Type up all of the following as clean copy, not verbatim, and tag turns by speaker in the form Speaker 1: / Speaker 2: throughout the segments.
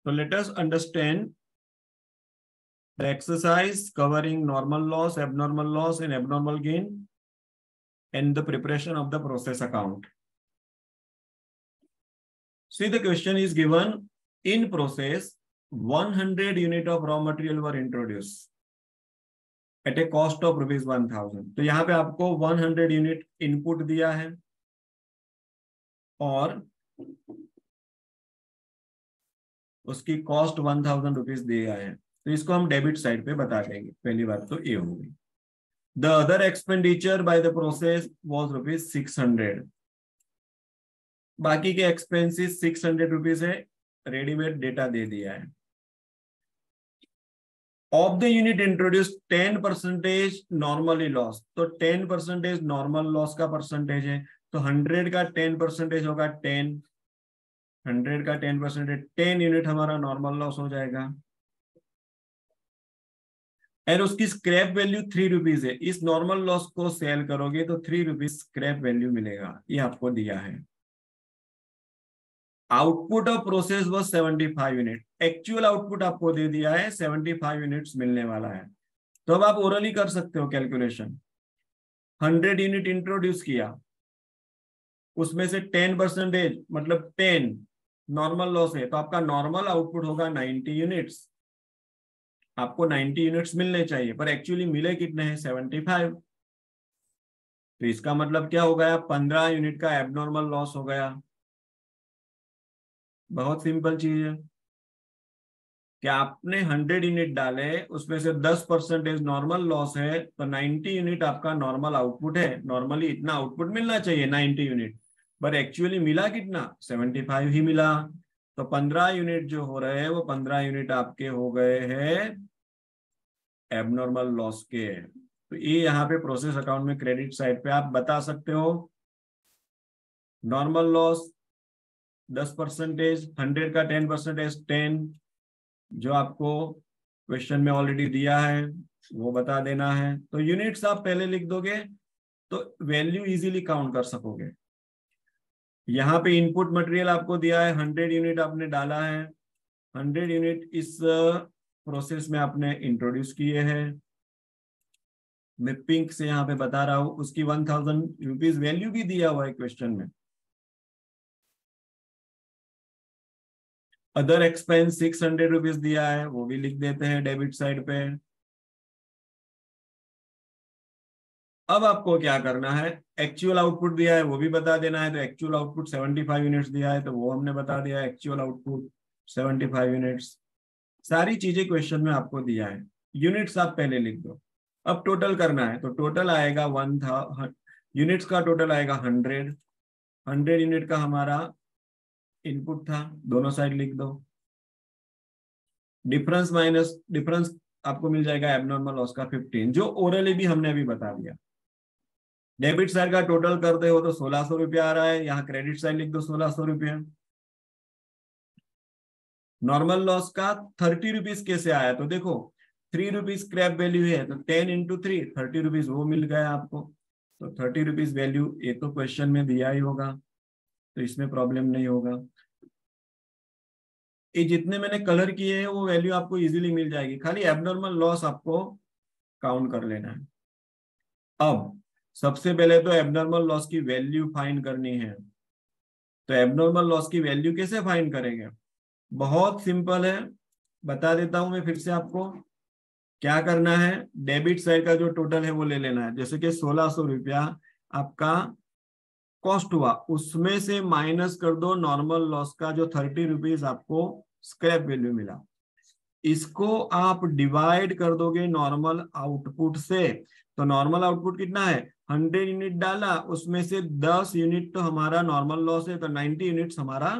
Speaker 1: So let us understand the exercise covering normal loss, abnormal loss, and abnormal gain, and the preparation of the process account. See, the question is given: in process, 100 unit of raw material were introduced at a cost of ₹1000. तो यहाँ पे आपको 100 unit input दिया है और उसकी cost 1000 rupees दिया है, तो इसको हम डेबिट साइड पे बता देंगे। पहली बात तो ये होगी। The other expenditure by the process was ₹600। बाकी के एक्सपेंसेस 600 रुपीज है, रेडीमेड डेटा दे दिया है। Of the unit introduce 10% normally loss, तो 10% नॉर्मल लॉस का परसेंटेज है, तो 100 का 10% होगा 10, 100 का 10%, 10 यूनिट हमारा नॉर्मल लॉस हो जाएगा। और उसकी स्क्रैप वैल्यू 3 रुपीज है। इस नॉर्मल लॉस को सेल करोगे तो 3 रुपीज स्क्रैप वैल्यू मिलेगा, ये आपको दिया है। Output of process was 75 unit. Actual output आपको दे दिया है 75 यूनिट्स मिलने वाला है। तो अब आप ओरली कर सकते हो कैलकुलेशन। 100 यूनिट इंट्रोड्यूस किया, उसमें से 10% मतलब 10 नॉर्मल लॉस है, तो आपका नॉर्मल आउटपुट होगा 90 यूनिट्स। आपको 90 यूनिट्स मिलने चाहिए, पर एक्चुअली मिले कितने हैं? 75। तो इसका मतलब क्या हो गया? 15 यूनिट का एबनॉर्मल लॉस हो गया। बहुत सिंपल चीज है कि आपने 100 यूनिट डाले, उसमें से 10% नॉर्मल लॉस है, तो 90 यूनिट आपका नॉर्मल आउटपुट है। नॉर्मली इतना आउटपुट मिलना चाहिए 90 यूनिट, पर एक्चुअली मिला कितना? 75 ही मिला। तो 15 यूनिट जो हो रहे हैं वो 15 यूनिट आपके हो गए हैं एबनॉर्मल लॉस के। तो ये यहाँ पे प्रोसेस अकाउंट में क्रेडिट साइड पे आप बता सकते हो नॉर्मल लॉस 10%, 100 का 10%, 10 जो आपको क्वेश्चन में ऑलरेडी दिया है वो बता देना है। तो यूनिट्स आप पहले लिख दोगे तो वैल्यू इजीली काउंट कर सकोगे। यहाँ पे इनपुट मटेरियल आपको दिया है, 100 यूनिट आपने डाला है, 100 यूनिट इस प्रोसेस में आपने इंट्रोड्यूस किए हैं। मैं पिंक से यहाँ पे बता रहा हूं, उसकी 1000 रुपीज वैल्यू भी दिया हुआ है क्वेश्चन में। अदर एक्सपेंस 600 रुपीज दिया है, वो भी लिख देते हैं डेबिट साइड पे। अब आपको क्या करना है? एक्चुअल आउटपुट दिया है वो भी बता देना है। तो एक्चुअल आउटपुट 75 यूनिट्स दिया है, तो वो हमने बता दिया, एक्चुअल आउटपुट 75 यूनिट्स। सारी चीजें क्वेश्चन में आपको दिया है, यूनिट्स आप पहले लिख दो। अब टोटल करना है, तो टोटल आएगा 1000 यूनिट्स का टोटल आएगा 100। 100 यूनिट का हमारा इनपुट था, दोनों साइड लिख दो। डिफरेंस माइनस डिफरेंस आपको मिल जाएगा एबनॉर्मल लॉस का 15, जो ओरली भी हमने अभी बता दिया। डेबिट साइड का टोटल करते हो तो 1600 रुपया आ रहा है, यहाँ क्रेडिट साइड लिख दो 1600 रुपया। नॉर्मल लॉस का 30 रुपीज कैसे आया? तो देखो 3 रुपीज स्क्रैप वैल्यू है, तो 10 इंटू 3 30 रुपीज वो मिल गया आपको। तो 30 रुपीज वैल्यू ये तो क्वेश्चन में दिया ही होगा, तो इसमें प्रॉब्लम नहीं होगा। ये जितने मैंने कलर किए हैं वो वैल्यू आपको इजीली मिल जाएगी, खाली एबनॉर्मल लॉस आपको काउंट कर लेना है। अब सबसे पहले तो एबनॉर्मल लॉस की वैल्यू फाइंड करनी है। तो एबनॉर्मल लॉस की वैल्यू कैसे फाइंड करेंगे? बहुत सिंपल है, बता देता हूं मैं फिर से आपको। क्या करना है? डेबिट साइड का जो टोटल है वो ले लेना है। जैसे कि 1600 रुपया आपका कॉस्ट हुआ, उसमें से माइनस कर दो नॉर्मल लॉस का जो 30 रुपीज आपको स्क्रैप वैल्यू मिला। इसको आप डिवाइड कर दोगे नॉर्मल आउटपुट से। तो नॉर्मल आउटपुट कितना है? 100 यूनिट डाला, उसमें से 10 यूनिट तो हमारा नॉर्मल लॉस है, तो 90 यूनिट्स हमारा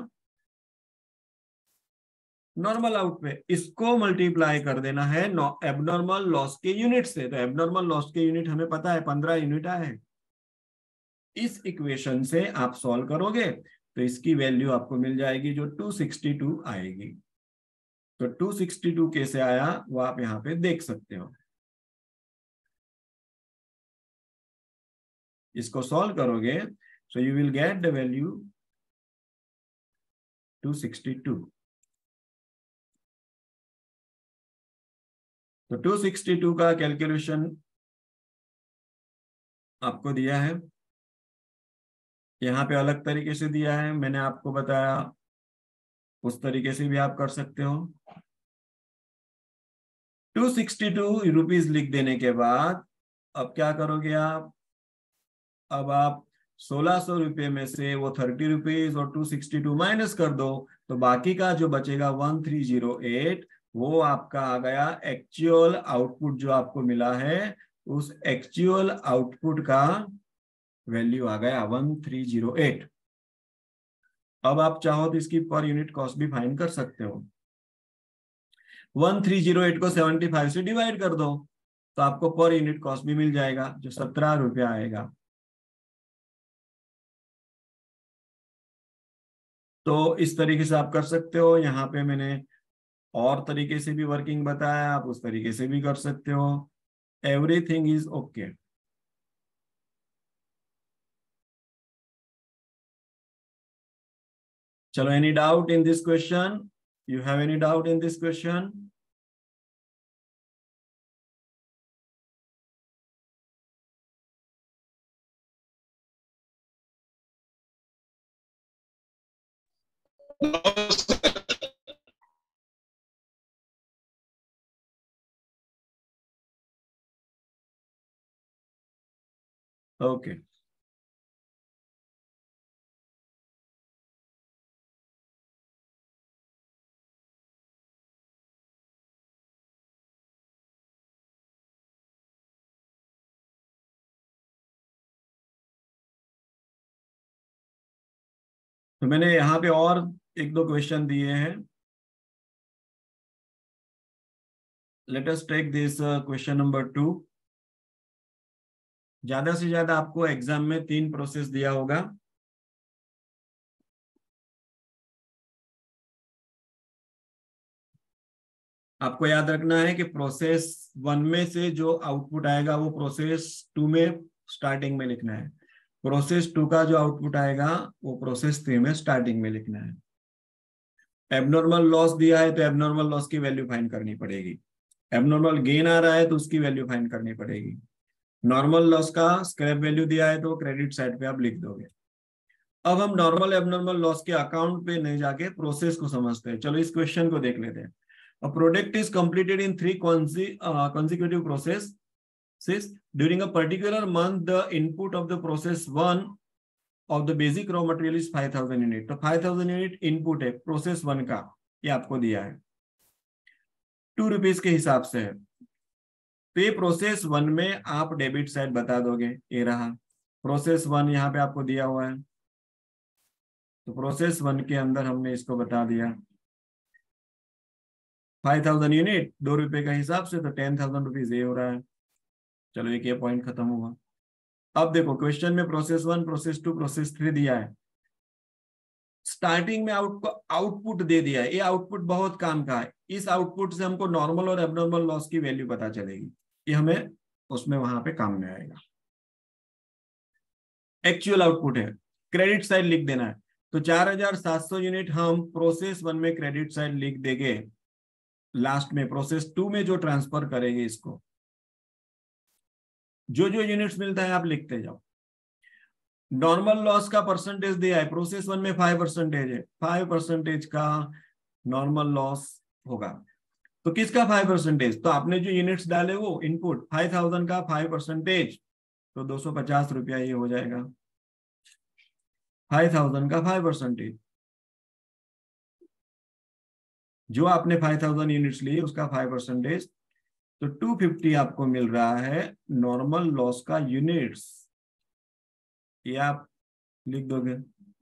Speaker 1: नॉर्मल आउट पे। इसको मल्टीप्लाई कर देना है एबनॉर्मल लॉस के यूनिट से। तो एबनॉर्मल लॉस के यूनिट हमें पता है 15 यूनिट आए। इस इक्वेशन से आप सॉल्व करोगे तो इसकी वैल्यू आपको मिल जाएगी जो 262 आएगी। तो 262 कैसे आया वो आप यहाँ पे देख सकते हो। इसको सॉल्व करोगे so you will get the value 262। तो 262 का कैलकुलेशन आपको दिया है, यहाँ पे अलग तरीके से दिया है, मैंने आपको बताया उस तरीके से भी आप कर सकते हो। 262 रुपीज लिख देने के बाद अब क्या करोगे आप, अब आप 1600 रुपये में से वो 30 रुपीज और 262 माइनस कर दो, तो बाकी का जो बचेगा 1308, वो आपका आ गया एक्चुअल आउटपुट जो आपको मिला है, उस एक्चुअल आउटपुट का वैल्यू आ गया 1308। अब आप चाहो तो इसकी पर यूनिट कॉस्ट भी फाइंड कर सकते हो। 1308 को 75 से डिवाइड कर दो तो आपको पर यूनिट कॉस्ट भी मिल जाएगा जो 17 रुपया आएगा। तो इस तरीके से आप कर सकते हो। यहाँ पे मैंने और तरीके से भी वर्किंग बताया, आप उस तरीके से भी कर सकते हो। Everything is okay. चलो, any doubt in this question? You have any doubt in this question? Okay. तो मैंने यहाँ पे और एक दो क्वेश्चन दिए हैं। Let us take this question number 2। ज्यादा से ज्यादा आपको एग्जाम में 3 प्रोसेस दिया होगा। आपको याद रखना है कि प्रोसेस 1 में से जो आउटपुट आएगा वो प्रोसेस 2 में स्टार्टिंग में लिखना है। प्रोसेस 2 का जो आउटपुट आएगा वो प्रोसेस 3 में स्टार्टिंग में लिखना है। एबनॉर्मल लॉस दिया है तो एबनॉर्मल लॉस की वैल्यू फाइंड करनी पड़ेगी। एबनॉर्मल गेन आ रहा है तो उसकी वैल्यू फाइंड करनी पड़ेगी। नॉर्मल लॉस का स्क्रैप वैल्यू दिया है तो क्रेडिट साइड पे आप लिख दोगे। अब हम नॉर्मल एबनॉर्मल लॉस के अकाउंट पे नहीं जाके प्रोसेस को समझते हैं। चलो इस क्वेश्चन को देख लेते हैं। A product is completed in 3 consecutive processes. During a particular month, the input of the process 1 of the basic raw material is 5000 unit. तो 5000 यूनिट इनपुट है प्रोसेस 1 का, ये आपको दिया है 2 रुपीज के हिसाब से है। तो ये प्रोसेस 1 में आप डेबिट साइड बता दोगे, ये रहा प्रोसेस 1 यहाँ पे आपको दिया हुआ है। तो प्रोसेस 1 के अंदर हमने इसको बता दिया 5000 यूनिट 2 रुपए का हिसाब से, तो 10,000 रुपीज ये हो रहा है। चलो एक ये पॉइंट खत्म हुआ। अब देखो क्वेश्चन में प्रोसेस 1, प्रोसेस 2, प्रोसेस 3 दिया है। स्टार्टिंग में आउटपुट दे दिया है। ये आउटपुट बहुत काम का है। इस आउटपुट से हमको नॉर्मल और एबनॉर्मल लॉस की वैल्यू पता चलेगी, ये हमें उसमें वहां पे काम में आएगा। एक्चुअल आउटपुट है, क्रेडिट साइड लिख देना है। तो 4700 यूनिट हम प्रोसेस 1 में क्रेडिट साइड लिख देंगे। लास्ट में प्रोसेस 2 में जो ट्रांसफर करेंगे इसको, जो जो यूनिट्स मिलता है आप लिखते जाओ। नॉर्मल लॉस का परसेंटेज दिया है, प्रोसेस 1 में 5% है, 5% का नॉर्मल लॉस होगा। तो किसका 5%? तो आपने जो यूनिट्स डाले वो इनपुट 5000 का 5%, तो 250 रुपया ये हो जाएगा 5000 का 5%। जो आपने 5000 यूनिट्स लिए उसका 5%, तो 250 आपको मिल रहा है नॉर्मल लॉस का यूनिट्स। ये आप लिख दोगे।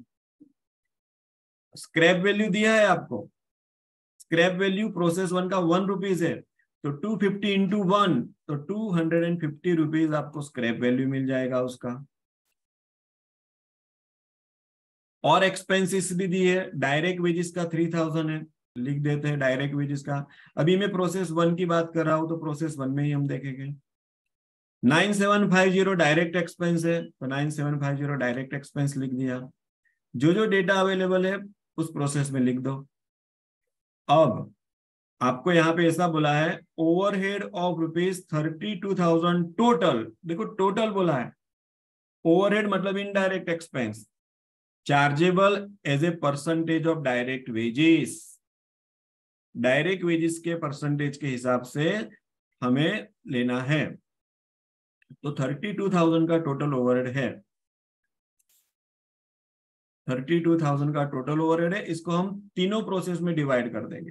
Speaker 1: स्क्रैप वैल्यू दिया है आपको, स्क्रैप वैल्यू प्रोसेस 1 का 1 रुपीज है, तो 250 इंटू 1, तो 250 रुपीज आपको स्क्रैप वैल्यू मिल जाएगा उसका। और एक्सपेंसेस भी दी है। डायरेक्ट वेजेस का 3000 है, लिख देते हैं डायरेक्ट वेजेस का। अभी मैं प्रोसेस 1 की बात कर रहा हूं तो प्रोसेस 1 में ही हम देखेंगे। 9750 डायरेक्ट एक्सपेंस है, तो 9750 डायरेक्ट एक्सपेंस लिख दिया। जो जो डेटा अवेलेबल है उस प्रोसेस में लिख दो। अब आपको यहाँ पे ऐसा बोला है ओवरहेड ऑफ ₹32,000 टोटल। देखो टोटल बोला है, ओवरहेड मतलब indirect expense, chargeable as a percentage of direct wages. Direct wages के परसेंटेज के हिसाब से हमें लेना है। तो 32,000 का टोटल ओवरहेड है, 32,000 का टोटल ओवरहेड है। इसको हम तीनों प्रोसेस में डिवाइड कर देंगे।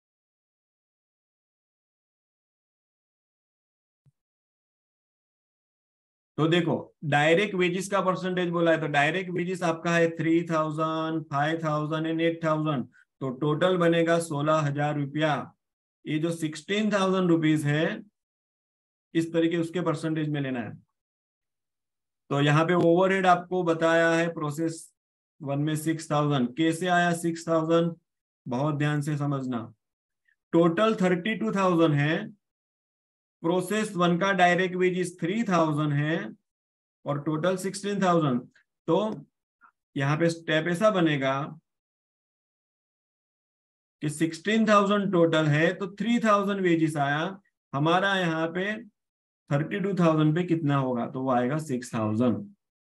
Speaker 1: तो देखो डायरेक्ट वेजेस का परसेंटेज बोला है, तो डायरेक्ट वेजेस आपका है 3,000, 5,000 एंड 8,000, तो टोटल बनेगा 16,000 रुपया। ये जो 16,000 रुपीज है, इस तरीके उसके परसेंटेज में लेना है। तो यहाँ पे ओवरहेड आपको बताया है प्रोसेस 1 में 6,000। कैसे आया 6,000, बहुत ध्यान से समझना। टोटल 32,000 है, प्रोसेस 1 का डायरेक्ट वेजेस 3,000 है और टोटल 16,000। तो यहाँ पे स्टेप ऐसा बनेगा कि 16,000 टोटल है, तो 3,000 वेजेस आया हमारा। यहाँ पे 32,000 पे कितना होगा, तो वो आएगा 6,000।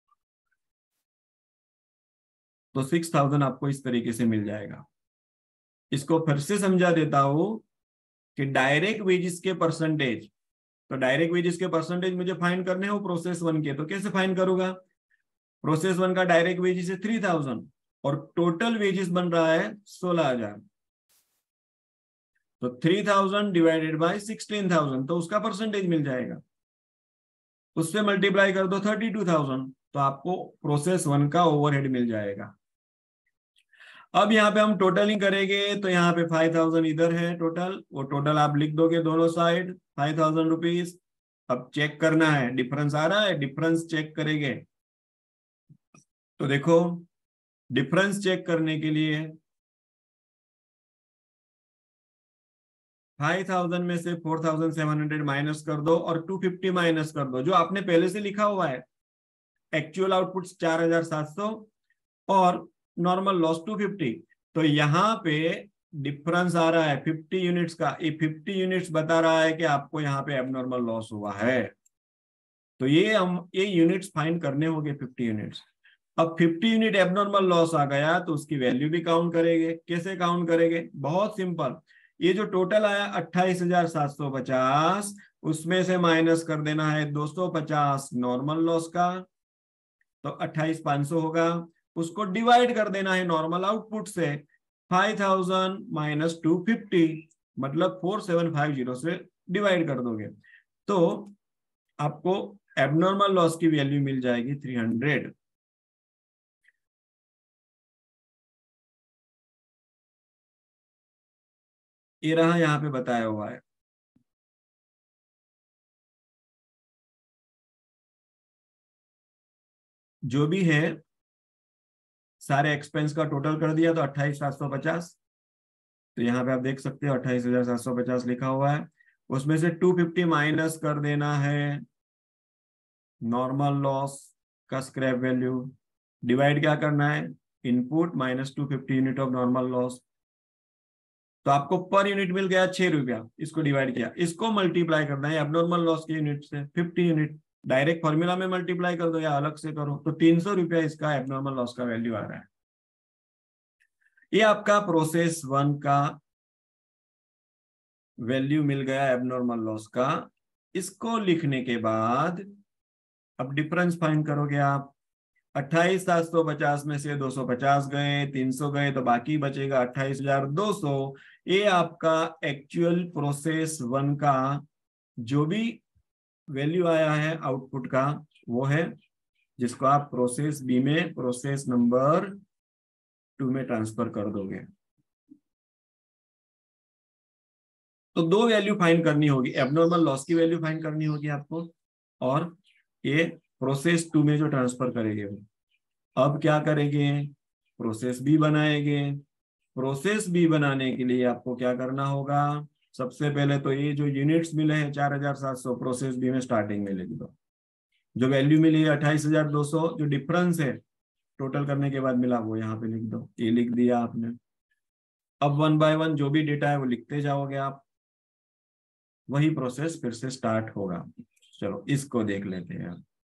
Speaker 1: तो 6,000 आपको इस तरीके से मिल जाएगा। इसको फिर से समझा देता हूं कि डायरेक्ट वेजेस के परसेंटेज, तो डायरेक्ट वेजेस के परसेंटेज मुझे फाइंड करने हो प्रोसेस 1 के, तो कैसे फाइंड करूंगा। प्रोसेस 1 का डायरेक्ट वेजेस है 3,000 और टोटल वेजेस बन रहा है 16,000। तो 3,000 डिवाइडेड बाय 16,000, तो उसका परसेंटेज मिल जाएगा। उससे मल्टीप्लाई कर दो 32,000, तो आपको प्रोसेस 1 का ओवरहेड मिल जाएगा। अब यहाँ पे हम टोटलिंग करेंगे, तो यहाँ पे 5,000 इधर है टोटल, वो टोटल आप लिख दोगे दोनों साइड 5,000 रुपीज। अब चेक करना है डिफरेंस आ रहा है, डिफरेंस चेक करेंगे। तो देखो डिफरेंस चेक करने के लिए 5,000 में से 4,700 माइनस कर दो और 250 माइनस कर दो, जो आपने पहले से लिखा हुआ है। एक्चुअल आउटपुट 4,700 और नॉर्मल लॉस 250। तो यहाँ पे डिफरेंस आ रहा है 50 यूनिट्स का। ये 50 यूनिट्स बता रहा है कि आपको यहाँ पे एबनॉर्मल लॉस हुआ है। तो ये यूनिट्स फाइंड करने होंगे 50 यूनिट्स। अब 50 यूनिट एबनॉर्मल लॉस आ गया तो उसकी वैल्यू भी काउंट करेंगे। कैसे काउंट करेंगे, बहुत सिंपल। ये जो टोटल आया 28,750, उसमें से माइनस कर देना है 250 नॉर्मल लॉस का, तो 28,500 होगा। उसको डिवाइड कर देना है नॉर्मल आउटपुट से, 5,000 माइनस 250 मतलब 4,750 से डिवाइड कर दोगे, तो आपको एबनॉर्मल लॉस की वैल्यू मिल जाएगी 300। ये रहा यहाँ पे बताया हुआ है। जो भी है सारे एक्सपेंस का टोटल कर दिया, तो 28,750। तो यहाँ पे आप देख सकते हो 28,750 लिखा हुआ है। उसमें से 250 माइनस कर देना है नॉर्मल लॉस का स्क्रैप वैल्यू, डिवाइड क्या करना है, input minus 250 unit of normal loss. तो आपको पर यूनिट मिल गया 6 रुपया। इसको डिवाइड किया, इसको मल्टीप्लाई करना है एबनॉर्मल लॉस के यूनिट से 50 यूनिट। डायरेक्ट फॉर्मूला में मल्टीप्लाई कर दो या अलग से करो, तो 300 रुपया इसका एबनॉर्मल लॉस का वैल्यू आ रहा है। ये आपका प्रोसेस 1 का वैल्यू मिल गया एबनॉर्मल लॉस का। इसको लिखने के बाद अब डिफरेंस फाइंड करोगे आप। 28,750 में से 250 गए, 300 गए, तो बाकी बचेगा 28,200। ये आपका एक्चुअल प्रोसेस 1 का जो भी वैल्यू आया है आउटपुट का, वो है, जिसको आप प्रोसेस बी में प्रोसेस नंबर 2 में ट्रांसफर कर दोगे। तो दो वैल्यू फाइंड करनी होगी, एबनॉर्मल लॉस की वैल्यू फाइंड करनी होगी आपको, और ये प्रोसेस 2 में जो ट्रांसफर करेंगे। अब क्या करेंगे, प्रोसेस बी बनाएंगे। प्रोसेस बी बनाने के लिए आपको क्या करना होगा, सबसे पहले तो ये जो यूनिट्स मिले हैं 4,700, प्रोसेस बी में स्टार्टिंग में लिख दो। जो वैल्यू मिली है 28,200, जो डिफरेंस है टोटल करने के बाद मिला, वो यहाँ पे लिख दो। ये लिख दिया आपने। अब वन बाय वन जो भी डेटा है वो लिखते जाओगे आप, वही प्रोसेस फिर से स्टार्ट होगा। चलो इसको देख लेते हैं।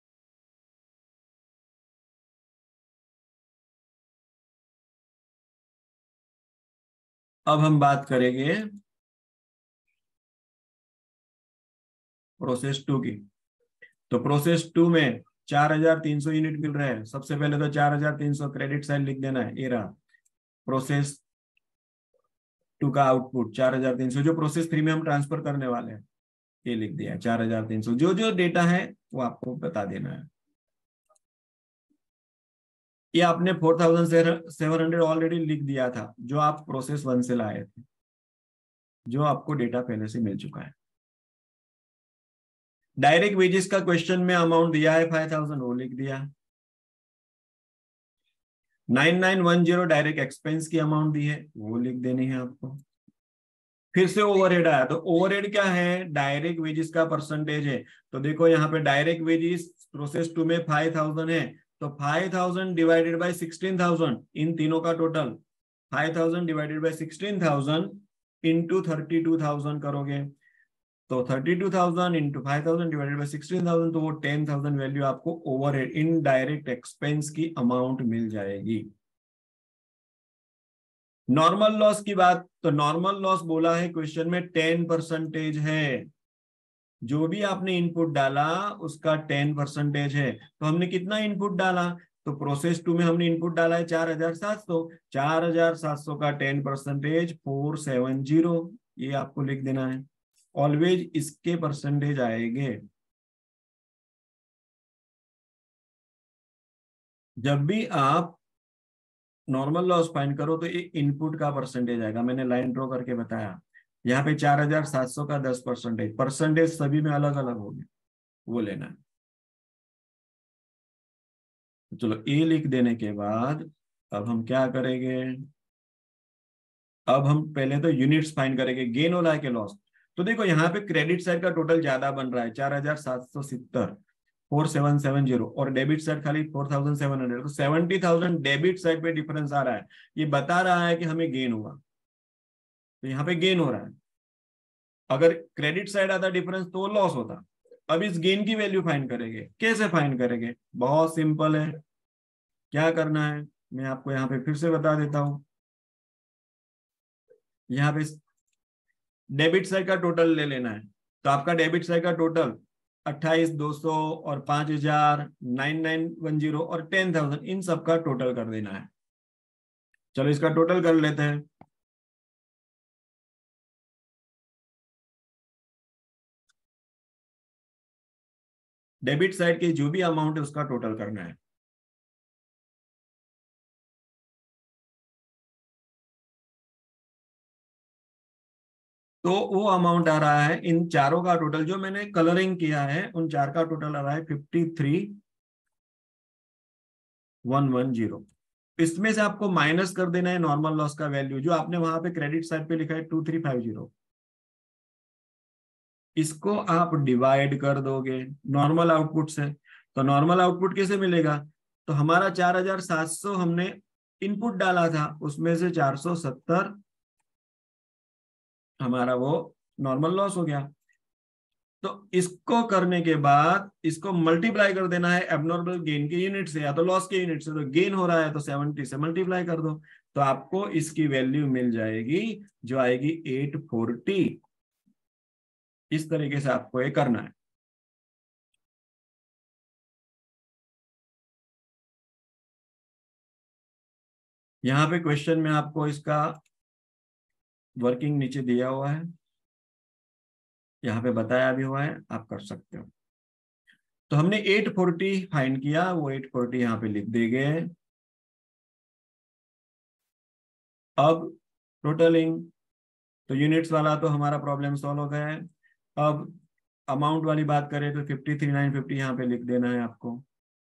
Speaker 1: अब हम बात करेंगे प्रोसेस टू की। तो प्रोसेस टू में 4300 यूनिट मिल रहा है। सबसे पहले तो 4300 क्रेडिट साइड लिख देना है, ये रहा प्रोसेस टू का आउटपुट 4300, जो प्रोसेस थ्री में हम ट्रांसफर करने वाले हैं, ये लिख दिया 4300। जो जो डेटा है वो आपको बता देना है। ये आपने 4700 ऑलरेडी लिख दिया था, जो आप प्रोसेस वन से लाए थे, जो आपको डेटा पहले से मिल चुका है। डायरेक्ट वेजेस का क्वेश्चन में अमाउंट दिया है 5000, वो लिख दिया। 9910 डायरेक्ट एक्सपेंस की अमाउंट दी है, वो लिख देनी है आपको। फिर से ओवरहेड आया, तो ओवरहेड क्या है, डायरेक्ट वेजेस का परसेंटेज है। तो देखो यहाँ पे डायरेक्ट वेजेस प्रोसेस टू में 5000 है, तो 5000 डिवाइडेड बाय 16000, इन तीनों का टोटल 5000 डिवाइडेड बाय 16000 इंटू 32000 करोगे, तो 32000 इंटू 5000 डिवाइडेड बाय 16000, तो वो 10000 वैल्यू आपको ओवरहेड इन डायरेक्ट एक्सपेंस की अमाउंट मिल जाएगी। नॉर्मल लॉस की बात, तो नॉर्मल लॉस बोला है क्वेश्चन में 10% है। जो भी आपने इनपुट डाला उसका 10% है। तो हमने कितना इनपुट डाला, तो प्रोसेस टू में हमने इनपुट डाला है 4700। 4700 का 10% 470, ये आपको लिख देना है। ऑलवेज इसके परसेंटेज आएंगे। जब भी आप नॉर्मल लॉस फाइंड करो तो ये इनपुट का परसेंटेज आएगा, मैंने लाइन ड्रॉ करके बताया। यहाँ पे 4700 का 10%, परसेंटेज सभी में अलग अलग होंगे, वो लेना है। चलो ए लिख देने के बाद अब हम क्या करेंगे, अब हम पहले तो यूनिट्स फाइंड करेंगे, गेन वाला है कि लॉस। तो देखो यहाँ पे क्रेडिट साइड का टोटल ज्यादा बन रहा है 4770, 4770, और डेबिट साइड खाली 4700, तो 70000 डेबिट साइड पे डिफरेंस आ रहा है। ये बता रहा है कि हमें गेन हुआ, तो यहाँ पे गेन हो रहा है। अगर क्रेडिट साइड आता डिफरेंस तो लॉस होता। अब इस गेन की वैल्यू फाइंड करेंगे, कैसे फाइंड करेंगे, बहुत सिंपल है। क्या करना है मैं आपको यहाँ पे फिर से बता देता हूँ। यहाँ पे डेबिट साइड का टोटल ले लेना है, तो आपका डेबिट साइड का टोटल 28,200 और 5000, 9910 और 10,000, इन सब का टोटल कर देना है। चलो इसका टोटल कर लेते हैं। डेबिट साइड की जो भी अमाउंट है उसका टोटल करना है। तो वो अमाउंट आ रहा है, इन चारों का टोटल जो मैंने कलरिंग किया है उन चार का टोटल आ रहा है 53,110। इसमें से आपको माइनस कर देना है नॉर्मल लॉस का वैल्यू, जो आपने वहां पे क्रेडिट साइड पे लिखा है 2350। इसको आप डिवाइड कर दोगे नॉर्मल आउटपुट से। तो नॉर्मल आउटपुट कैसे मिलेगा, तो हमारा 4700 हमने इनपुट डाला था, उसमें से 470 हमारा वो नॉर्मल लॉस हो गया। तो इसको करने के बाद इसको मल्टीप्लाई कर देना है एबनॉर्मल गेन के यूनिट से या तो लॉस के यूनिट से। तो गेन हो रहा है तो 70 से मल्टीप्लाई कर दो, तो आपको इसकी वैल्यू मिल जाएगी, जो आएगी 840। इस तरीके से आपको ये करना है। यहाँ पे क्वेश्चन में आपको इसका वर्किंग नीचे दिया हुआ है, यहाँ पे बताया भी हुआ है, आप कर सकते हो। तो हमने 840 फाइंड किया, वो 840 यहाँ पे लिख देंगे। अब टोटलिंग, तो यूनिट्स वाला तो हमारा प्रॉब्लम सॉल्व हो गया है। अब अमाउंट वाली बात करें तो 53,950 यहाँ पे लिख देना है आपको।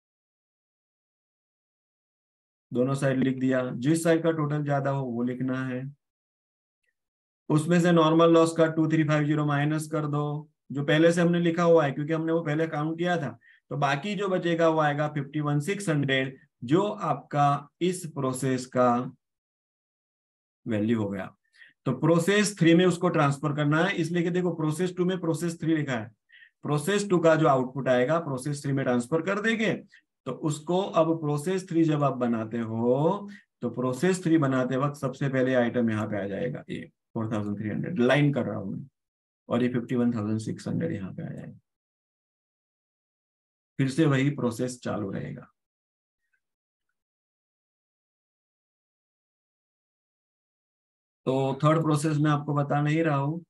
Speaker 1: दोनों साइड लिख दिया, जिस साइड का टोटल ज्यादा हो वो लिखना है। उसमें से नॉर्मल लॉस का 2350 माइनस कर दो, जो पहले से हमने लिखा हुआ है क्योंकि हमने वो पहले काउंट किया था। तो बाकी जो बचेगा वो आएगा 51,600, जो आपका इस प्रोसेस का वैल्यू हो गया। तो प्रोसेस 3 में उसको ट्रांसफर करना है, इसलिए कि देखो प्रोसेस 2 में प्रोसेस 3 लिखा है, प्रोसेस 2 का जो आउटपुट आएगा प्रोसेस 3 में ट्रांसफर कर देंगे। तो उसको अब प्रोसेस 3 जब आप बनाते हो तो प्रोसेस 3 बनाते वक्त सबसे पहले आइटम यहाँ पे आ जाएगा, ये 4300 लाइन कर रहा हूं मैं, और ये 51,600 यहाँ पे आ जाएगा। फिर से वही प्रोसेस चालू रहेगा। तो थर्ड प्रोसेस में आपको बता नहीं रहा हूं,